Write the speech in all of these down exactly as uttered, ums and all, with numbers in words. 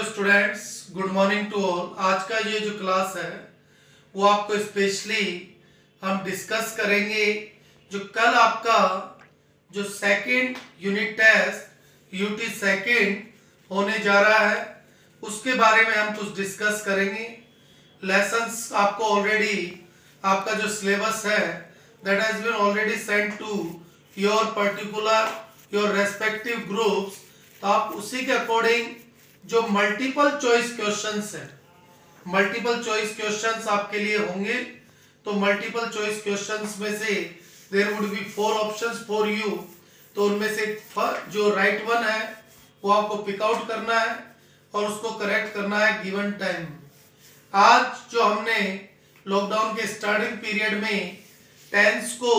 Students, good morning to all. आज का ये जो क्लास है वो आपको स्पेशली हम डिस्कस करेंगे जो कल आपका जो second unit test UT second होने जा रहा है उसके बारे में हम कुछ डिस्कस करेंगे। लेसन्स आपको ऑलरेडी आपका जो सिलेबस है that has been already send to your particular your respective groups, तो आप उसी के अकॉर्डिंग जो मल्टीपल चॉइस क्वेश्चंस है, मल्टीपल चॉइस क्वेश्चंस आपके लिए होंगे। तो मल्टीपल चॉइस क्वेश्चंस में से there would be four options for you, तो उनमें से जो राइट वन है वो आपको पिक आउट करना है और उसको करेक्ट करना है गिवन टाइम। आज जो हमने लॉकडाउन के स्टार्टिंग पीरियड में टेंस को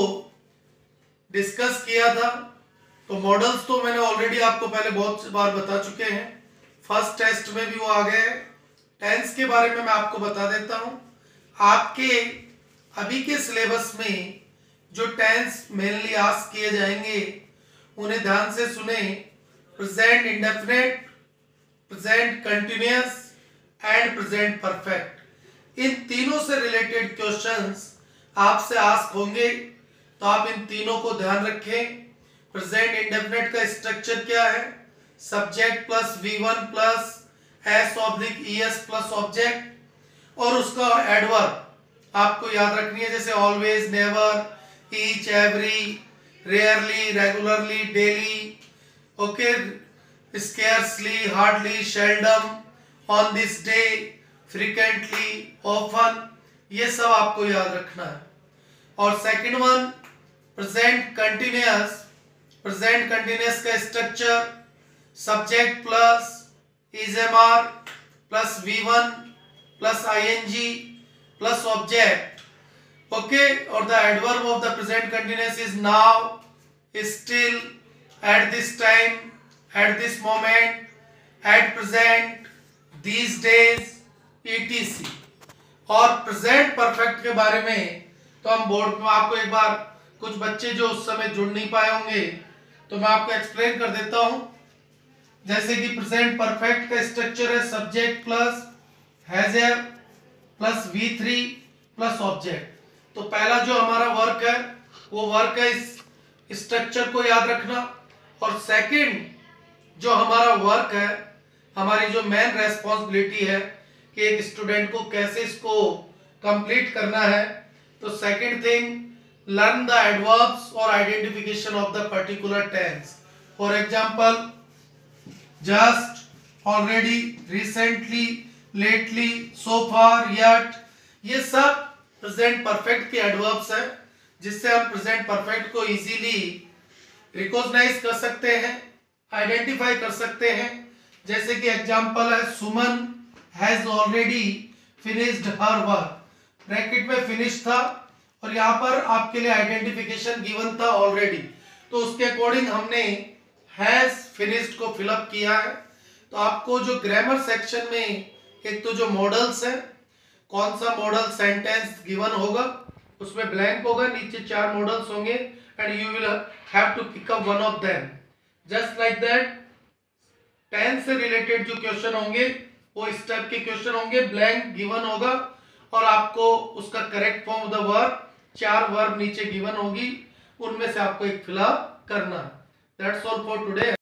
डिस्कस किया था, तो मॉडल्स तो मैंने ऑलरेडी आपको पहले बहुत बार बता चुके हैं, फर्स्ट टेस्ट में भी वो आ गए। टेंस के बारे में मैं आपको बता देता हूं। आपके अभी के सिलेबस में जो टेंस मेनली आस्क किए जाएंगे उन्हें ध्यान से सुने। Present indefinite, present continuous and present perfect, इन तीनों से रिलेटेड क्वेश्चंस आपसे आस्क होंगे, तो आप इन तीनों को ध्यान रखें। प्रेजेंट इंडेफिनिट का स्ट्रक्चर क्या है? Subject plus V one plus S oblique E S plus object, और उसका एडवर्ब आपको याद रखनी है, जैसे always, never, each, every, rarely, regularly, daily, okay, scarcely, hardly, seldom, on this day, frequently, often, ये सब आपको याद रखना है। और second one present continuous, present continuous का structure subject plus is am are plus V one plus I N G plus object, okay, और the adverb of the present continuous is now, still, at this time, at this moment, at present, these days, ETC. और present perfect के बारे में तो हम board में आपको एक बार, कुछ बच्चे जो उस समय जुड़ नहीं पाए होंगे तो मैं आपको एक्सप्लेन कर देता हूं। जैसे कि प्रेजेंट परफेक्ट का स्ट्रक्चर है subject plus has a plus V three plus object. तो पहला जो हमारा वर्क है वो वर्क है इस स्ट्रक्चर को याद रखना, और सेकंड जो हमारा वर्क है, हमारी जो मेन रेस्पॉन्सिबिलिटी है कि एक स्टूडेंट को कैसे इसको कंप्लीट करना है, तो second thing learn the adverbs or identification of the particular tense. For example, just, already, recently, lately, so far, yet, ये सब present perfect के adverbs हैं जिससे हम present perfect को easily recognize कर सकते हैं, identify कर सकते हैं। जैसे कि example है Suman has already finished her work, bracket में finish था और यहाँ पर आपके लिए आइडेंटिफिकेशन गिवन था ऑलरेडी, तो उसके अकॉर्डिंग हमने हैज फिनिश्ड को फिलअप किया है। तो आपको जो ग्रामर सेक्शन में एक तो जो मॉडल्स है, कौन सा मॉडल सेंटेंस गिवन होगा उसमें ब्लैंक होगा, नीचे चार मॉडल्स होंगे and you will have to pick up one of them. Just like that tense से रिलेटेड जो क्वेश्चन होंगे वो इस टाइप के क्वेश्चन होंगे, ब्लैंक गिवन होगा और आपको उसका correct form of the verb, चार वर्ब नीचे गिवन होगी, उनमें से आपको एक फिलअप करना। That's all for today.